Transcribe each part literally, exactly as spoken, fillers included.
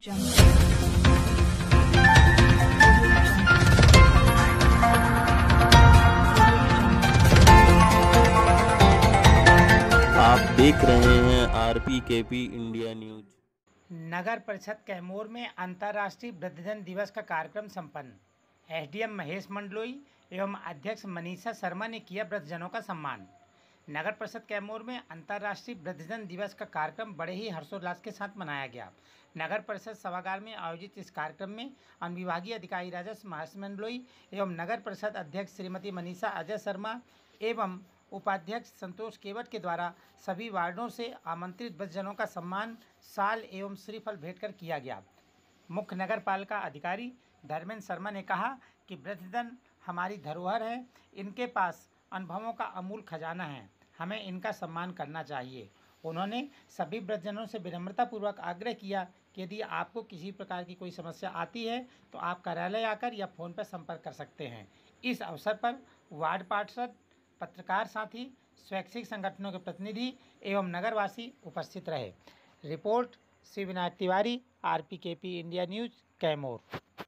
आप देख रहे हैं R P K P India news. नगर परिषद कैमूर में अंतर्राष्ट्रीय वृद्धजन दिवस का कार्यक्रम संपन्न। एसडीएम महेश मंडलोई एवं अध्यक्ष मनीषा शर्मा ने किया वृद्धजनों का सम्मान। नगर परिषद कैमूर में अंतर्राष्ट्रीय वृद्धजन दिवस का कार्यक्रम बड़े ही हर्षोल्लास के साथ मनाया गया। नगर परिषद सभागार में आयोजित इस कार्यक्रम में अनुविभागीय अधिकारी राजस्व महेश मंडलोई एवं नगर परिषद अध्यक्ष श्रीमती मनीषा अजय शर्मा एवं उपाध्यक्ष संतोष केवट के द्वारा सभी वार्डों से आमंत्रित वृद्धजनों का सम्मान शाल एवं श्रीफल भेंट कर किया गया। मुख्य नगर पालिका अधिकारी धर्मेंद्र शर्मा ने कहा कि वृद्धजन हमारी धरोहर है, इनके पास अनुभवों का अमूल खजाना है, हमें इनका सम्मान करना चाहिए। उन्होंने सभी वृद्धजनों से विनम्रतापूर्वक आग्रह किया कि यदि आपको किसी प्रकार की कोई समस्या आती है तो आप कार्यालय आकर या फ़ोन पर संपर्क कर सकते हैं। इस अवसर पर वार्ड पार्षद, पत्रकार साथी, स्वैच्छिक संगठनों के प्रतिनिधि एवं नगरवासी उपस्थित रहे। Report Shri Vinayak Tiwari, R P K P India news, Kaimur.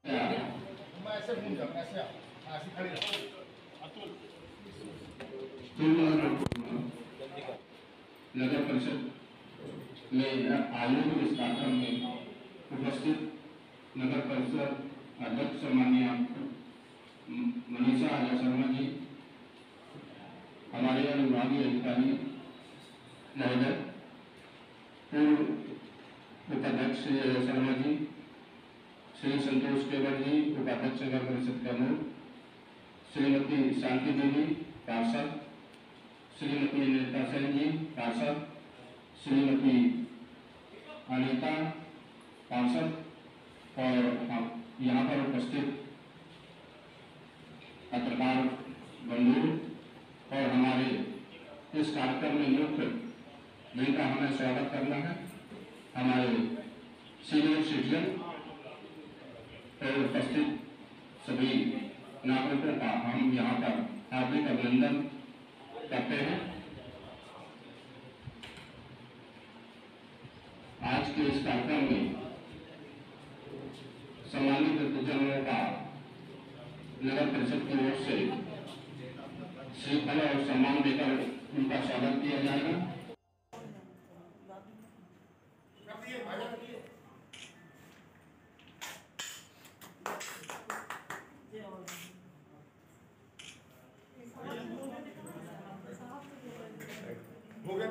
नगर परिषद में आयोजित इस कार्यक्रम में उपस्थित नगर परिषद अध्यक्ष माननीय मनीषा अजय शर्मा जी, हमारे अनुविभागीय अधिकारी महोदय, पूर्व उपाध्यक्ष शर्मा जी, श्री संतोष केवट जी, उपाध्यक्ष नगर परिषद कैमूर, श्रीमती शांति देवी पार्षद, श्रीमती नीता सेन जी पार्षद, श्रीमती अनीता पार्षद और यहाँ पर उपस्थित पत्रकार बंधु और हमारे इस कार्यक्रम में मुख्य जिनका हमें स्वागत करना है, हमारे सीनियर सिटीजन और उपस्थित सभी नागरिकों का हम यहाँ पर हार्दिक अभिनंदन करते हैं। आज के इस कार्यक्रम में सम्मानित वृद्धजनों का नगर परिषद की ओर से श्रीफल और सम्मान देकर उनका स्वागत किया जाएगा। हो गया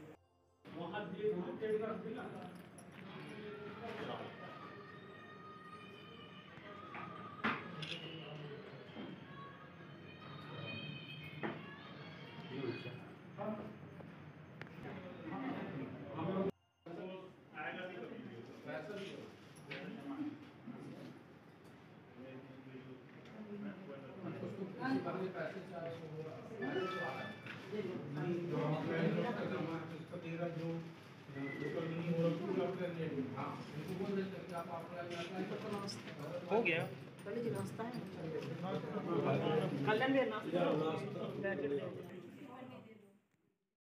हो गया नाश्ता है।